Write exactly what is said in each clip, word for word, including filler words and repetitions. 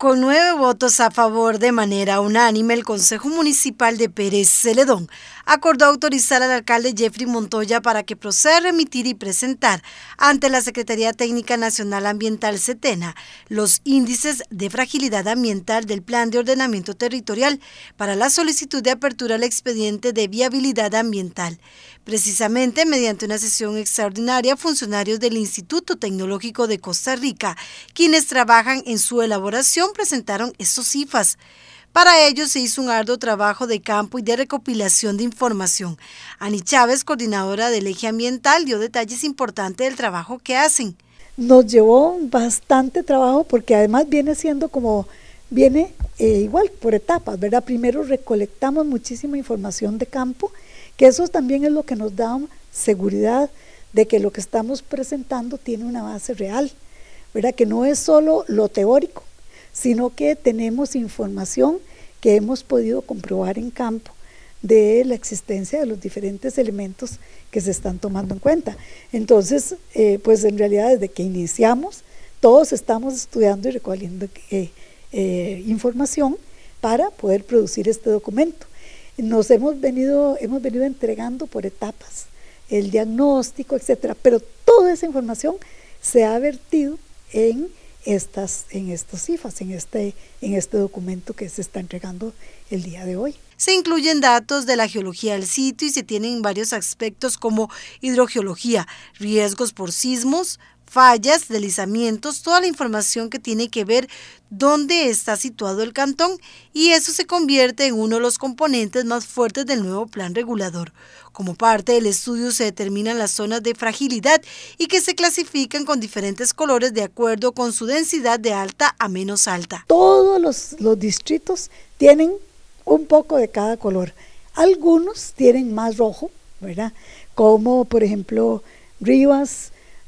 Con nueve votos a favor de manera unánime, el Consejo Municipal de Pérez Celedón acordó autorizar al alcalde Jeffrey Montoya para que proceda a remitir y presentar ante la Secretaría Técnica Nacional Ambiental SETENA los índices de fragilidad ambiental del Plan de Ordenamiento Territorial para la solicitud de apertura al expediente de viabilidad ambiental. Precisamente mediante una sesión extraordinaria, funcionarios del Instituto Tecnológico de Costa Rica, quienes trabajan en su elaboración, presentaron estos I F As. Para ello se hizo un arduo trabajo de campo y de recopilación de información. Ani Chávez, coordinadora del Eje Ambiental, dio detalles importantes del trabajo que hacen. Nos llevó bastante trabajo porque además viene siendo como, viene eh, igual por etapas, ¿verdad? Primero recolectamos muchísima información de campo, que eso también es lo que nos da seguridad de que lo que estamos presentando tiene una base real, ¿verdad? Que no es solo lo teórico, sino que tenemos información que hemos podido comprobar en campo de la existencia de los diferentes elementos que se están tomando en cuenta. Entonces, eh, pues en realidad desde que iniciamos, todos estamos estudiando y recogiendo eh, eh, información para poder producir este documento. Nos hemos venido, hemos venido entregando por etapas el diagnóstico, etcétera, pero toda esa información se ha vertido en Estas, en estos I F As, en este, en este documento que se está entregando el día de hoy. Se incluyen datos de la geología del sitio y se tienen varios aspectos como hidrogeología, riesgos por sismos, fallas, deslizamientos, toda la información que tiene que ver dónde está situado el cantón, y eso se convierte en uno de los componentes más fuertes del nuevo plan regulador. Como parte del estudio se determinan las zonas de fragilidad y que se clasifican con diferentes colores de acuerdo con su densidad de alta a menos alta. Todos los, los distritos tienen un poco de cada color. Algunos tienen más rojo, ¿verdad? Como por ejemplo Rivas,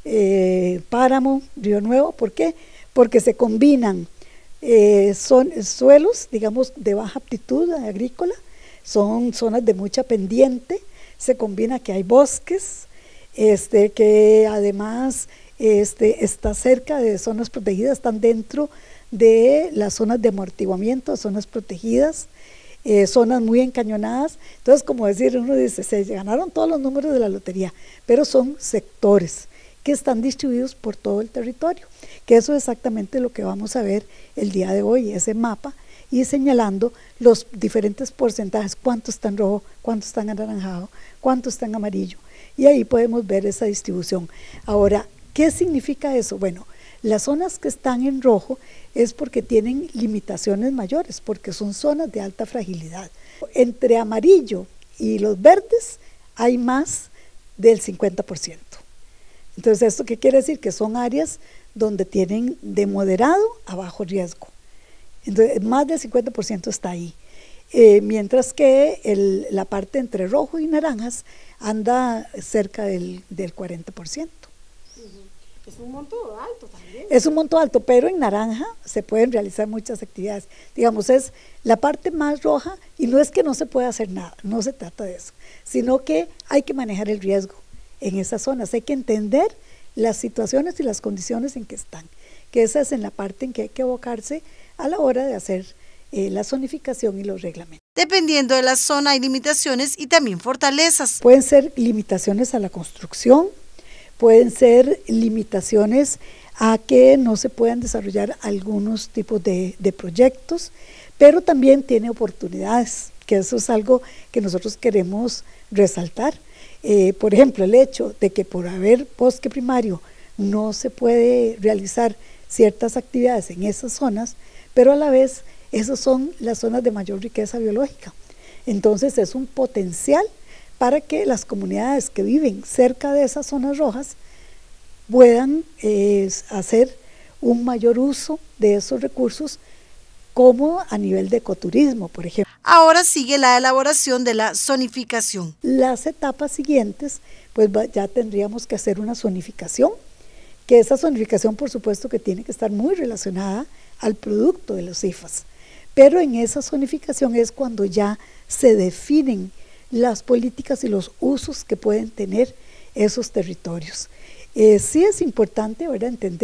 Eh, Páramo, Río Nuevo. ¿Por qué? Porque se combinan eh, son suelos, digamos, de baja aptitud agrícola, son zonas de mucha pendiente, se combina que hay bosques, este, que además este, está cerca de zonas protegidas, están dentro de las zonas de amortiguamiento, zonas protegidas, eh, zonas muy encañonadas. Entonces, como decir, uno dice, se ganaron todos los números de la lotería, pero son sectores que están distribuidos por todo el territorio, que eso es exactamente lo que vamos a ver el día de hoy, ese mapa, y señalando los diferentes porcentajes, cuánto está en rojo, cuánto está en anaranjado, cuánto está en amarillo, y ahí podemos ver esa distribución. Ahora, ¿qué significa eso? Bueno, las zonas que están en rojo es porque tienen limitaciones mayores, porque son zonas de alta fragilidad. Entre amarillo y los verdes hay más del cincuenta por ciento. Entonces, ¿esto qué quiere decir? Que son áreas donde tienen de moderado a bajo riesgo. Entonces, más del cincuenta por ciento está ahí. Eh, mientras que el, la parte entre rojo y naranjas anda cerca del, del cuarenta por ciento. Es un monto alto también. Es un monto alto, pero en naranja se pueden realizar muchas actividades. Digamos, es la parte más roja, y no es que no se pueda hacer nada, no se trata de eso, sino que hay que manejar el riesgo en esas zonas, hay que entender las situaciones y las condiciones en que están, que esa es en la parte en que hay que abocarse a la hora de hacer eh, la zonificación y los reglamentos. Dependiendo de la zona hay limitaciones y también fortalezas. Pueden ser limitaciones a la construcción, pueden ser limitaciones a que no se puedan desarrollar algunos tipos de, de proyectos, pero también tiene oportunidades, que eso es algo que nosotros queremos resaltar. Eh, por ejemplo, el hecho de que por haber bosque primario no se puede realizar ciertas actividades en esas zonas, pero a la vez esas son las zonas de mayor riqueza biológica. Entonces es un potencial para que las comunidades que viven cerca de esas zonas rojas puedan eh, hacer un mayor uso de esos recursos, como a nivel de ecoturismo, por ejemplo. Ahora sigue la elaboración de la zonificación. Las etapas siguientes, pues ya tendríamos que hacer una zonificación, que esa zonificación por supuesto que tiene que estar muy relacionada al producto de los I F As, pero en esa zonificación es cuando ya se definen las políticas y los usos que pueden tener esos territorios. Eh, sí es importante, ¿verdad?, entender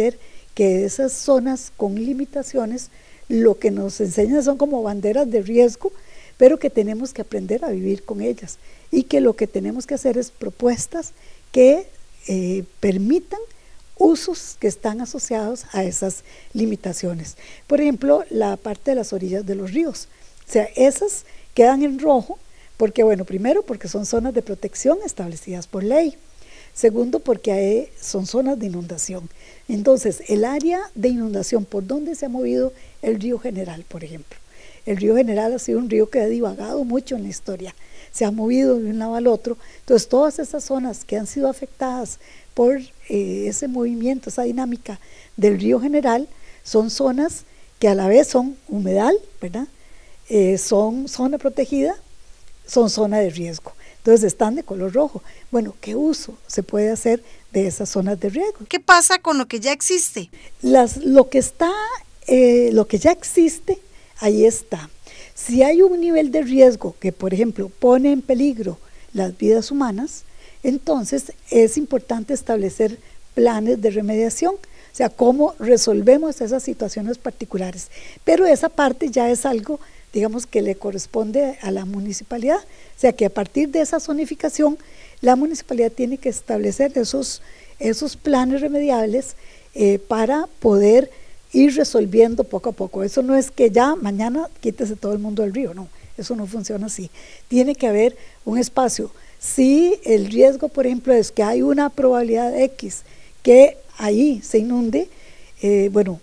que esas zonas con limitaciones lo que nos enseñan son como banderas de riesgo, pero que tenemos que aprender a vivir con ellas y que lo que tenemos que hacer es propuestas que eh, permitan usos que están asociados a esas limitaciones. Por ejemplo, la parte de las orillas de los ríos, o sea, esas quedan en rojo porque, bueno, primero porque son zonas de protección establecidas por ley, segundo porque hay, son zonas de inundación. Entonces, el área de inundación por donde se ha movido el río General, por ejemplo, el río General ha sido un río que ha divagado mucho en la historia, se ha movido de un lado al otro, entonces todas esas zonas que han sido afectadas por eh, ese movimiento, esa dinámica del río General, son zonas que a la vez son humedal, ¿verdad? Eh, son zona protegida, son zona de riesgo. Entonces están de color rojo. Bueno, ¿qué uso se puede hacer de esas zonas de riesgo? ¿Qué pasa con lo que ya existe? Las, lo que está, eh, lo que ya existe, ahí está. Si hay un nivel de riesgo que, por ejemplo, pone en peligro las vidas humanas, entonces es importante establecer planes de remediación, o sea, cómo resolvemos esas situaciones particulares. Pero esa parte ya es algo, digamos, que le corresponde a la municipalidad, o sea, que a partir de esa zonificación, la municipalidad tiene que establecer esos, esos planes remediables eh, para poder ir resolviendo poco a poco. Eso no es que ya mañana quítese todo el mundo del río, no, eso no funciona así. Tiene que haber un espacio. Si el riesgo, por ejemplo, es que hay una probabilidad X que ahí se inunde, eh, bueno,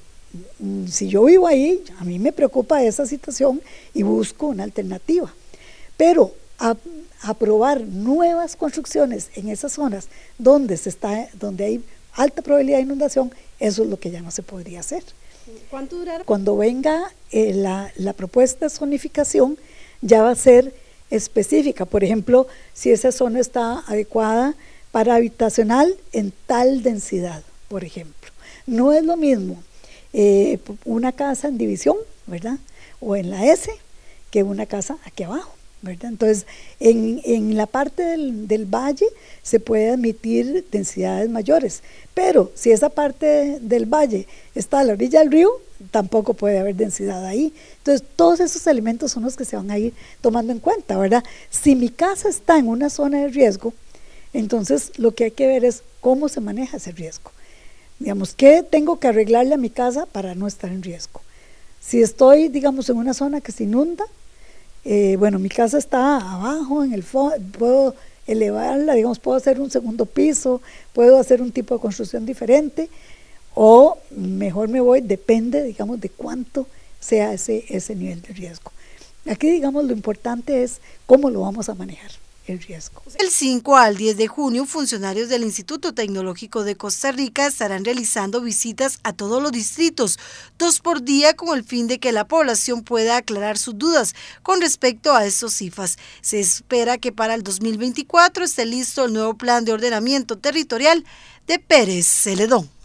si yo vivo ahí, a mí me preocupa esa situación y busco una alternativa. Pero a, aprobar nuevas construcciones en esas zonas donde, se está, donde hay alta probabilidad de inundación, eso es lo que ya no se podría hacer. ¿Cuánto durará? Cuando venga eh, la, la propuesta de zonificación, ya va a ser específica. Por ejemplo, si esa zona está adecuada para habitacional en tal densidad, por ejemplo. No es lo mismo eh, una casa en división, ¿verdad? O en la S, que una casa aquí abajo, ¿verdad? Entonces, en, en la parte del, del valle se puede admitir densidades mayores, pero si esa parte del valle está a la orilla del río, tampoco puede haber densidad ahí. Entonces, todos esos elementos son los que se van a ir tomando en cuenta, ¿verdad? Si mi casa está en una zona de riesgo, entonces lo que hay que ver es cómo se maneja ese riesgo. Digamos, ¿qué tengo que arreglarle a mi casa para no estar en riesgo? Si estoy, digamos, en una zona que se inunda, eh, bueno, mi casa está abajo, en el fondo, puedo elevarla, digamos, puedo hacer un segundo piso, puedo hacer un tipo de construcción diferente, o mejor me voy, depende, digamos, de cuánto sea ese, ese nivel de riesgo. Aquí, digamos, lo importante es cómo lo vamos a manejar, el riesgo. Del cinco al diez de junio, funcionarios del Instituto Tecnológico de Costa Rica estarán realizando visitas a todos los distritos, dos por día, con el fin de que la población pueda aclarar sus dudas con respecto a estos I F As. Se espera que para el dos mil veinticuatro esté listo el nuevo plan de ordenamiento territorial de Pérez Celedón.